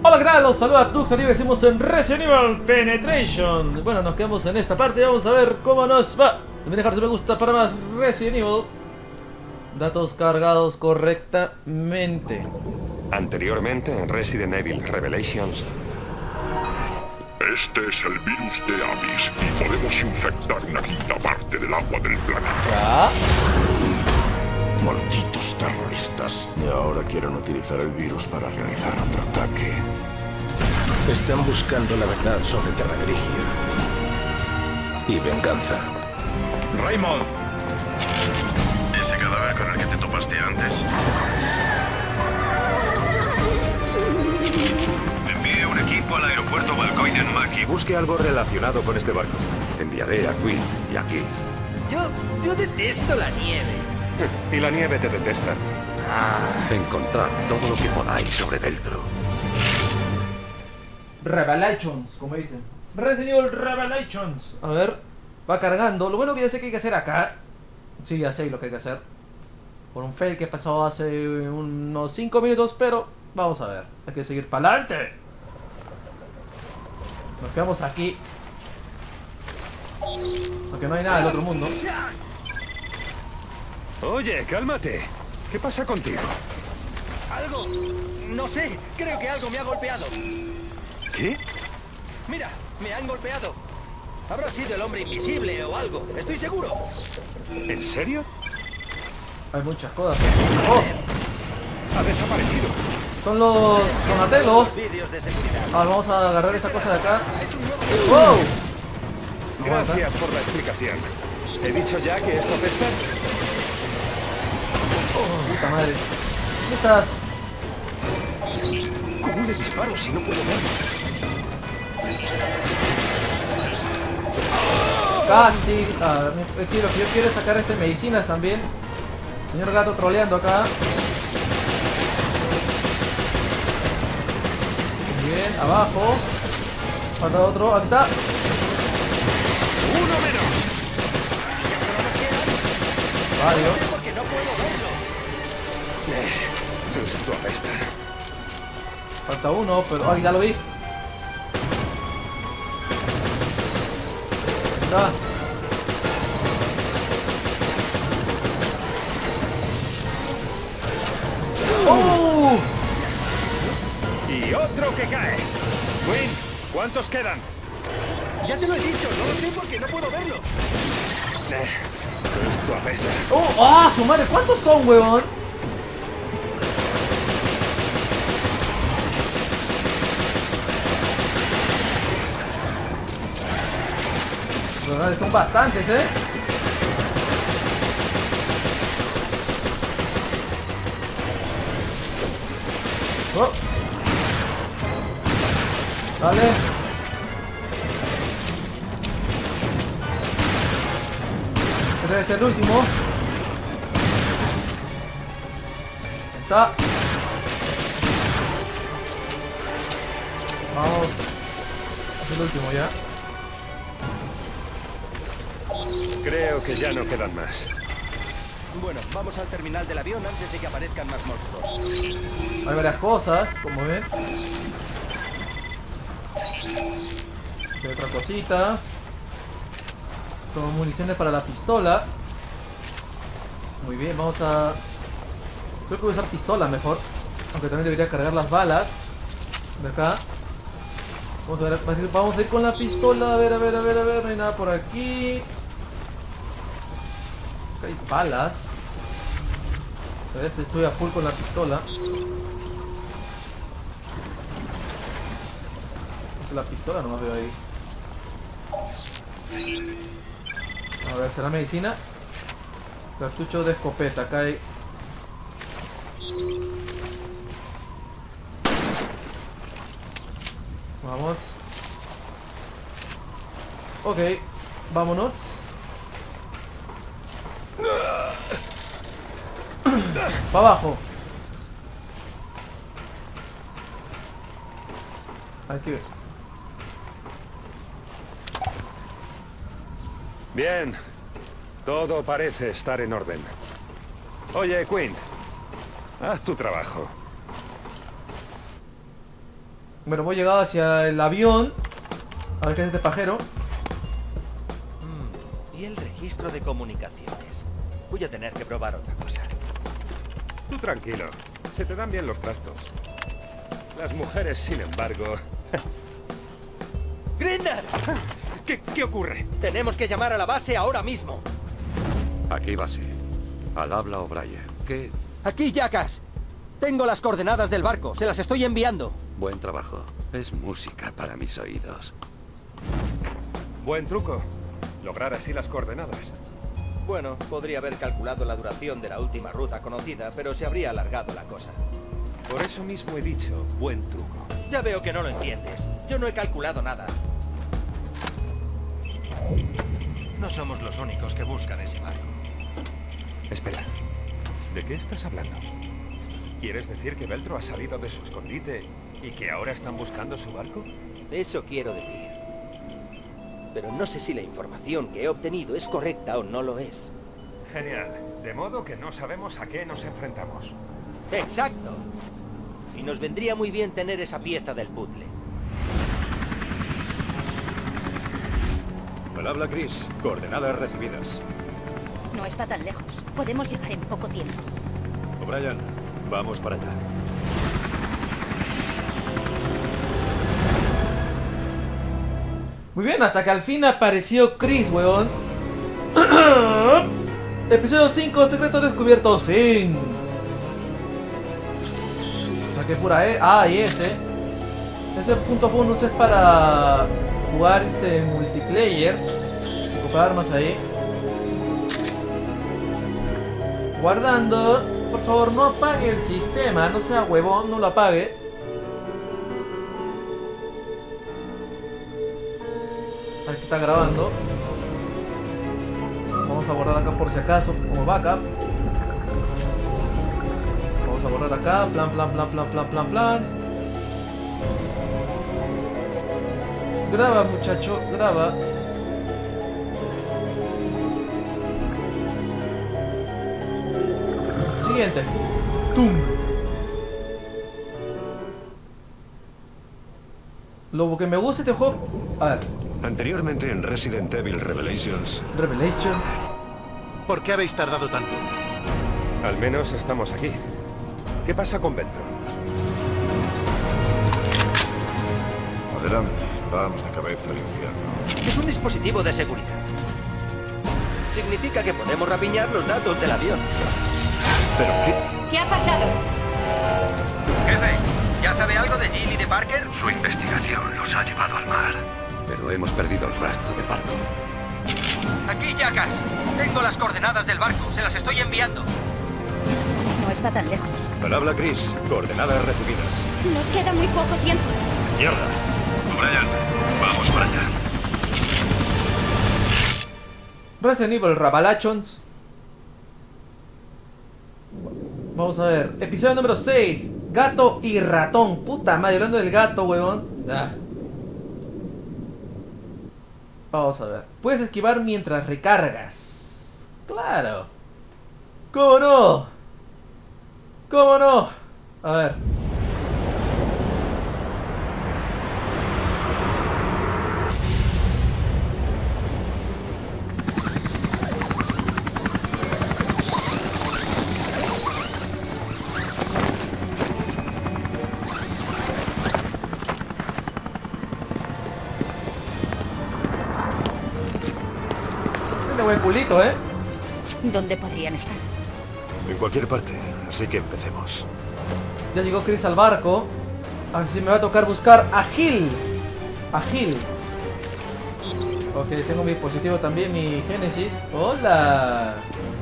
Hola, ¿qué tal? Los saluda Tuxativ, decimos en Resident Evil Penetration. Bueno, nos quedamos en esta parte, vamos a ver cómo nos va. También dejar su me gusta para más Resident Evil. Datos cargados correctamente. Anteriormente en Resident Evil Revelations. Este es el virus de Abyss y podemos infectar una quinta parte del agua del planeta. Ya. Malditos terroristas. Y ahora quieren utilizar el virus para realizar otro ataque. Están buscando la verdad sobre Terra Grigia. Y venganza. Raymond. ¿Ese cadáver con el que te topaste antes? Envíe un equipo al aeropuerto Valkoinen Maki. Busque algo relacionado con este barco. Enviaré a Quinn y a Keith. Yo detesto la nieve. Y la nieve te detesta. Encontrad todo lo que podáis sobre Veltro. Revelations, como dicen. Resident Evil Revelations. A ver, va cargando. Lo bueno que ya sé que hay que hacer acá. Sí, ya sé lo que hay que hacer. Por un fail que pasó hace unos 5 minutos, pero vamos a ver. Hay que seguir para adelante. Nos quedamos aquí. Porque no hay nada del otro mundo. Oye, cálmate. ¿Qué pasa contigo? Algo. No sé. Creo que algo me ha golpeado. ¿Qué? Mira, me han golpeado. Habrá sido el hombre invisible o algo. Estoy seguro. ¿En serio? Hay muchas cosas. Oh, Ha desaparecido. son los donatelos. Vídeos de seguridad. Ahora vamos a agarrar esa cosa de acá. Es un nuevo... ¡Wow! Gracias por la explicación. ¿He dicho ya que esto apesta? Puta madre. ¿Dónde estás? ¿Cómo le disparo si no puedo verlo? Casi. Lo que yo quiero es sacar medicinas también. Señor gato troleando acá. Muy bien, abajo. Falta otro. Aquí está. ¡Uno menos! Varios. Porque no puedo verlos. Esto apesta. Falta uno, pero. ¡Ay, ya lo vi! Está. ¡Oh! Y otro que cae. Quinn, ¿cuántos quedan? Ya te lo he dicho. No lo sé porque no puedo verlos. Esto apesta. ¡Oh! ¡Ah, su madre! ¿Cuántos son, huevón? Son bastantes, ¿eh? Oh. Dale. Este debe ser el último. Ahí está. Vamos. Es el último ya. Creo que ya no quedan más. Bueno, vamos al terminal del avión antes de que aparezcan más monstruos. Hay varias cosas, como ven. Hay otra cosita. Son municiones para la pistola. Muy bien, vamos a... Creo que voy a usar pistola mejor. Aunque también debería cargar las balas. De acá. Vamos a ir con la pistola. A ver. No hay nada por aquí. Acá hay balas. A ver, estoy a full con la pistola. La pistola no la veo ahí. A ver, ¿será medicina? Cartucho de escopeta, acá hay. Vamos. Ok, vámonos. Para abajo. Hay que ver. Bien. Todo parece estar en orden. Oye, Quinn. Haz tu trabajo. Bueno, voy llegado hacia el avión. A ver qué es este pajero. Y el registro de comunicaciones. Voy a tener que probar otra cosa. Tú tranquilo. Se te dan bien los trastos. Las mujeres, sin embargo... ¡Grinder! ¿Qué ocurre? Tenemos que llamar a la base ahora mismo. Aquí base. Al habla O'Brien. ¿Qué? Aquí, Jackass. Tengo las coordenadas del barco. Se las estoy enviando. Buen trabajo. Es música para mis oídos. Buen truco. Lograr así las coordenadas. Bueno, podría haber calculado la duración de la última ruta conocida, pero se habría alargado la cosa. Por eso mismo he dicho, buen truco. Ya veo que no lo entiendes. Yo no he calculado nada. No somos los únicos que buscan ese barco. Espera. ¿De qué estás hablando? ¿Quieres decir que Veltro ha salido de su escondite y que ahora están buscando su barco? Eso quiero decir. Pero no sé si la información que he obtenido es correcta o no lo es. Genial. De modo que no sabemos a qué nos enfrentamos. ¡Exacto! Y nos vendría muy bien tener esa pieza del puzzle. Al habla Chris. Coordenadas recibidas. No está tan lejos. Podemos llegar en poco tiempo. O'Brien, vamos para allá. Muy bien, hasta que al fin apareció Chris, weón. Episodio 5, secretos descubiertos, fin. Saqué pura E. Ah, y ese. Ese punto bonus es para jugar multiplayer. Comprar armas ahí. Guardando. Por favor, no apague el sistema. No sea huevón, no lo apague. Aquí está grabando. Vamos a guardar acá por si acaso, como backup. Vamos a guardar acá, plan. Graba, muchacho, graba. Siguiente. ¡Tum! Lo que me gusta de este juego... A ver. Anteriormente en Resident Evil Revelations. Revelations. ¿Por qué habéis tardado tanto? Al menos estamos aquí. ¿Qué pasa con Veltro? Adelante, vamos de cabeza al infierno. Es un dispositivo de seguridad. Significa que podemos rapiñar los datos del avión. ¿Pero qué? ¿Qué ha pasado? Jefe, ¿ya sabe algo de Jill y de Parker? Su investigación los ha llevado al mar. Pero hemos perdido el rastro de barco. Aquí, Jackass. Tengo las coordenadas del barco. Se las estoy enviando. No está tan lejos. Al habla Chris. Coordenadas recibidas. Nos queda muy poco tiempo. ¡Mierda! Brian, vamos para allá. Resident Evil Revelations. Vamos a ver. Episodio número 6. Gato y ratón. Puta madre, hablando del gato, huevón. Vamos a ver. Puedes esquivar mientras recargas. Claro. ¿Cómo no? ¿Cómo no? A ver. Tiene buen culito, ¿eh? ¿Dónde podrían estar? En cualquier parte, así que empecemos. Ya llegó Chris al barco. Así me va a tocar buscar a Gil. A Gil. Ok, tengo mi dispositivo también, mi Genesis. ¡Hola!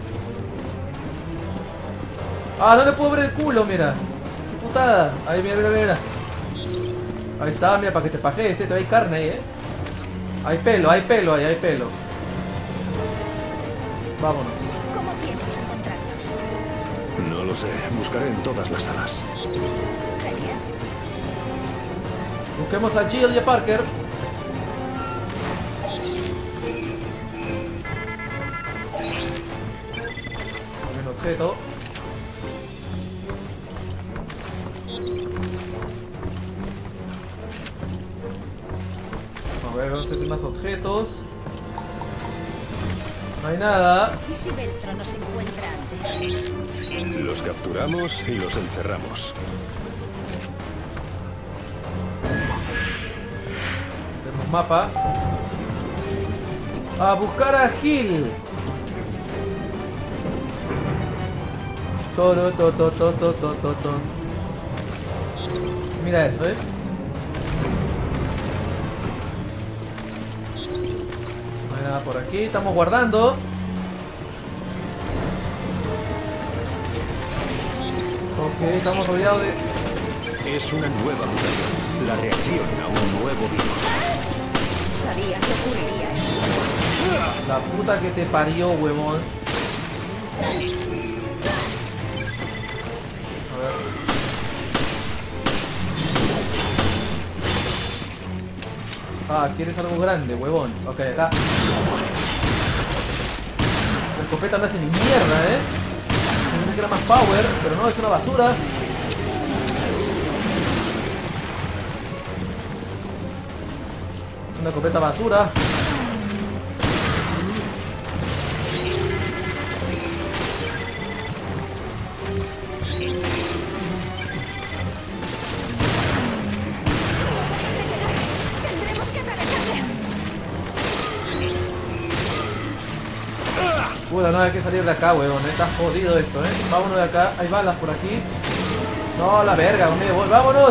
Ah, no le puedo ver el culo, mira. Qué putada. Ahí, mira. Ahí está, mira, para que te pajees, hay carne ahí, Hay pelo ahí, hay pelo. Vámonos. ¿Cómo piensas encontrarnos? No lo sé, buscaré en todas las salas. Genial. Busquemos a Jill y a Parker. Un objeto. ver, vamos a hacer más objetos. No hay nada. ¿Y si Veltro nos encuentra antes? Los capturamos y los encerramos. Tenemos mapa. A buscar a Gil. Toro, to, to, to, to, to, to, to. Mira eso, No hay nada por aquí, estamos guardando. Ok, estamos rodeados de... Es una nueva mutación. La reacción a un nuevo virus. Sabía que ocurriría eso. La puta que te parió, huevón. A ver. Ah, ¿quieres algo grande, huevón? Ok, acá. La escopeta no hace ni mierda, Pensé que era más power, pero no, es una basura. Una escopeta basura. Tendremos que atravesarles. Puta, no hay que salir de acá, huevón. Está jodido esto, Vámonos de acá. Hay balas por aquí. No, la verga, ¿dónde voy? ¡Vámonos!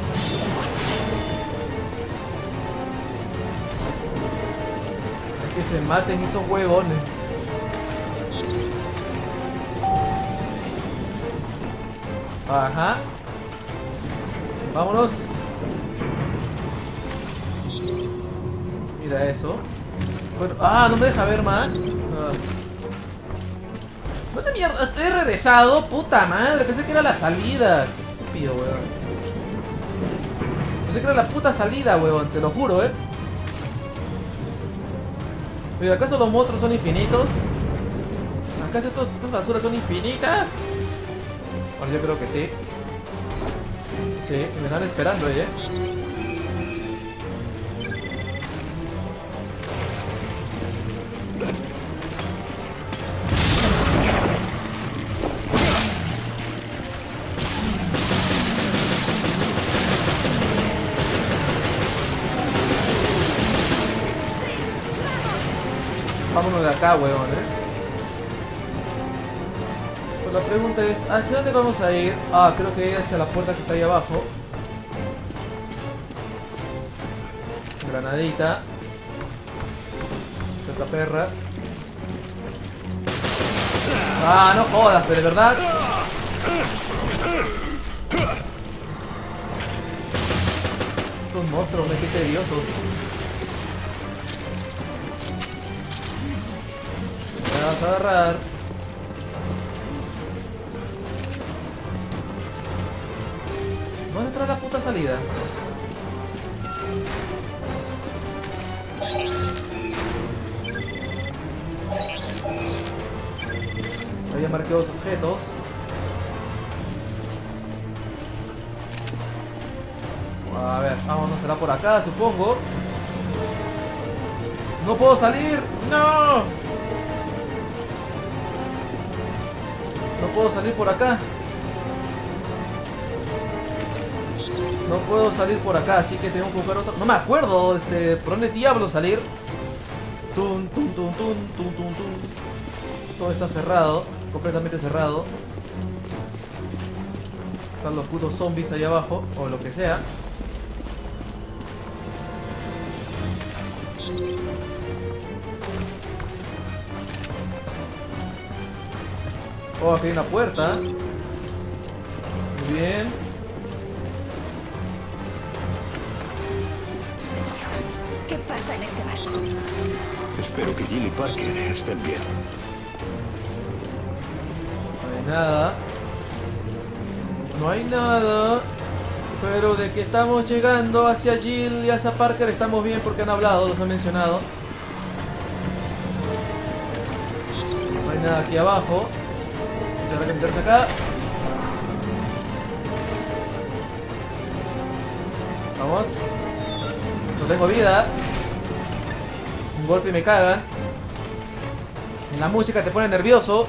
Que se maten esos huevones. Ajá. Vámonos. Mira eso. Bueno, no me deja ver más. ¿Dónde mierda? Estoy regresado, puta madre. Pensé que era la salida. Qué estúpido, huevón. Pensé que era la puta salida, huevón. Te lo juro, Pero ¿acaso los monstruos son infinitos? ¿Acaso estas basuras son infinitas? Bueno, yo creo que sí. Sí, me están esperando ahí, Vámonos de acá, huevón, Pues la pregunta es, ¿hacia dónde vamos a ir? Creo que ir hacia la puerta que está ahí abajo. Granadita. Esta perra. No jodas, pero de verdad. Estos monstruos, qué tediosos. Me vas a agarrar. ¿Dónde está la puta salida? Había marcado los objetos. A ver, vámonos, será por acá, supongo. ¡No puedo salir! ¡No! No puedo salir por acá. No puedo salir por acá, así que tengo que buscar otro. No me acuerdo, ¿por dónde diablo salir? Tum, tum, tum, tum, tum, tum, tum. Todo está cerrado, completamente cerrado. Están los putos zombies ahí abajo, o lo que sea. Aquí hay una puerta. Muy bien. Señor, ¿qué pasa en este barco? Espero que Jill y Parker estén bien. No hay nada. No hay nada. Pero de que estamos llegando hacia Jill y hacia Parker estamos bien porque han hablado, los han mencionado. No hay nada aquí abajo. Habrá que meterse acá. Vamos. No tengo vida. golpe y me cagan. En la música te pone nervioso.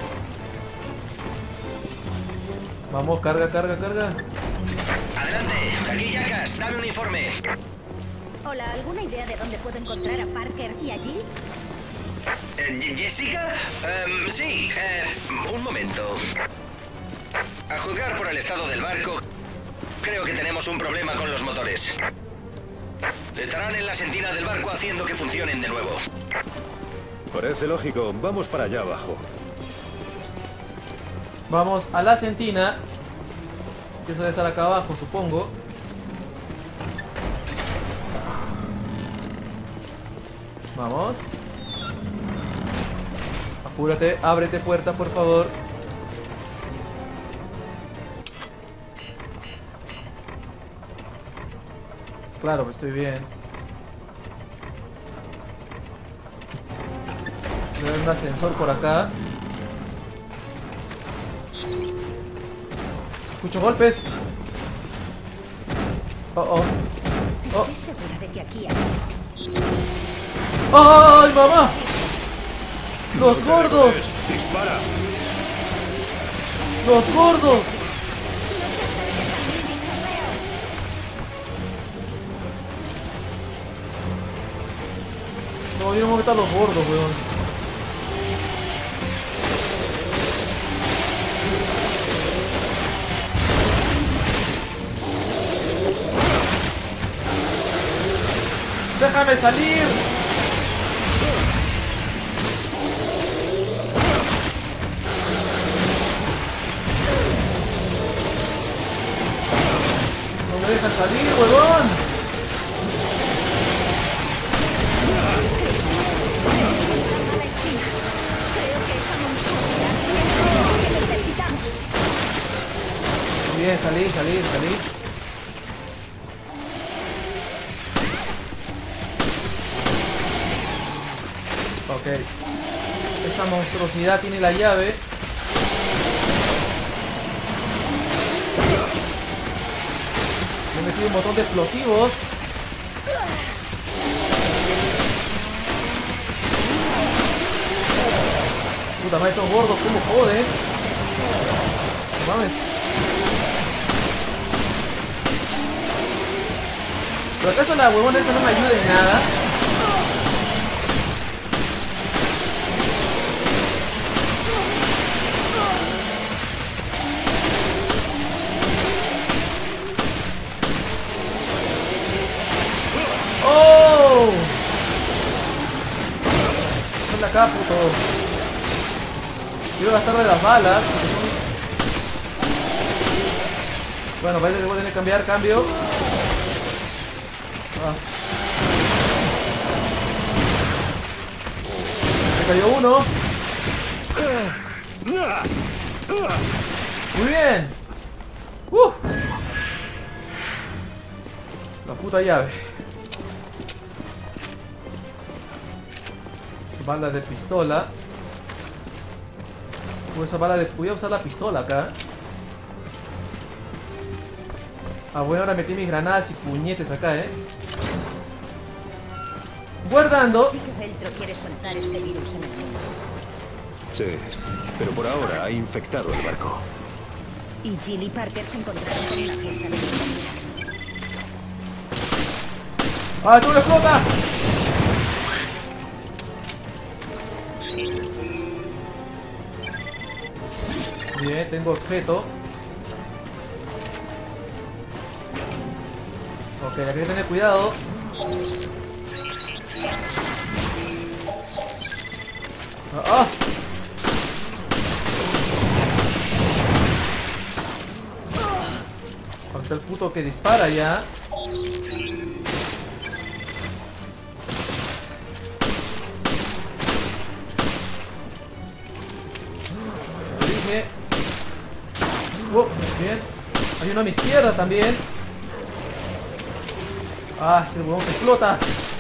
Vamos, carga, carga, carga. Adelante, aquí Jackass, dame un informe. Hola, ¿alguna idea de dónde puedo encontrar a Parker y a Jill? ¿Jessica? Sí, un momento. A juzgar por el estado del barco, creo que tenemos un problema con los motores. Estarán en la sentina del barco haciendo que funcionen de nuevo. Parece lógico. Vamos para allá abajo. Vamos a la sentina. Que eso debe estar acá abajo, supongo. Vamos. Apúrate, ábrete puerta, por favor. Claro, pues estoy bien. Debe haber un ascensor por acá. Escucho golpes. Oh, oh. Oh. Estoy segura de que aquí hay. ¡Ay, mamá! ¡Los gordos! ¡Dispara! ¡Los gordos! No, yo no me meto a los gordos, weón. ¡Déjame salir! ¡No me dejan salir, huevón! La espina. Creo que esa monstruosidad es todo lo que necesitamos. Muy bien, salí. Ok. Esa monstruosidad tiene la llave. Me he metido un montón de explosivos. Puta madre, estos gordos, ¿cómo joden? No mames. ¿Pero acaso la huevona esta no me ayuda en nada? ¡Oh! Ven acá, puto. Quiero gastarle las balas. Bueno, parece que voy a tener que cambiar, cambio. Me cayó uno. Muy bien. La puta llave. Bala de pistola. Esa bala de... Voy a usar la pistola acá. Ah, bueno, ahora metí mis granadas y puñetes acá, Guardando. Sí que Veltro quiere soltar este virus en el mundo. Sí, pero por ahora ha infectado el barco. Y Jill y Parker se encontraron con una fiesta de bienvenida. ¡Ah, tú le explota! Bien, tengo objeto. Ok, hay que tener cuidado. ¡Ah! Falta el puto que dispara ya. Dije. Bien. Hay uno a mi izquierda también. Ah, ese huevón que explota.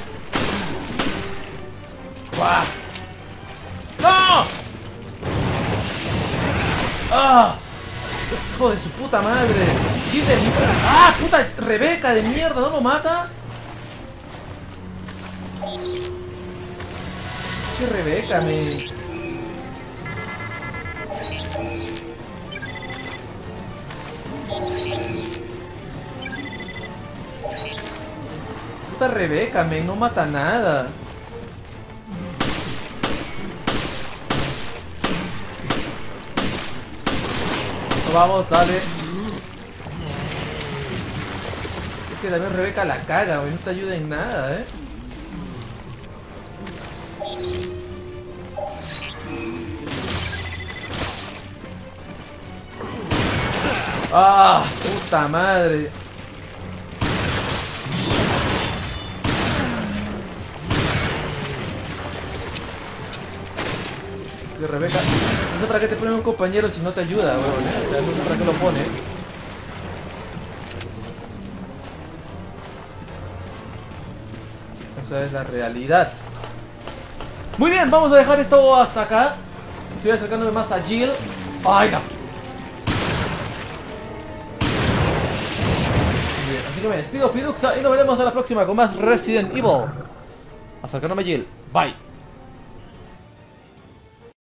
¡Buah! ¡No! ¡Ah! ¡Hijo de su puta madre! ¡Dice! ¡Ah! ¡Puta Rebeca de mierda! ¿No lo mata? que Rebeca, me... Puta Rebeca, men, no mata nada. Vamos, dale. Es que también Rebeca la caga, güey. No te ayuda en nada, ¡Ah! ¡Puta madre! Que Rebeca... No sé para qué te ponen un compañero si no te ayuda, weón, O sea, no sé para qué lo pone. Esa es la realidad. Muy bien, vamos a dejar esto hasta acá. Estoy acercándome más a Jill. ¡Ay, no! Bien, así que me despido, Fiduxa, y nos veremos en la próxima con más Resident Evil. Acercándome a Jill. Bye.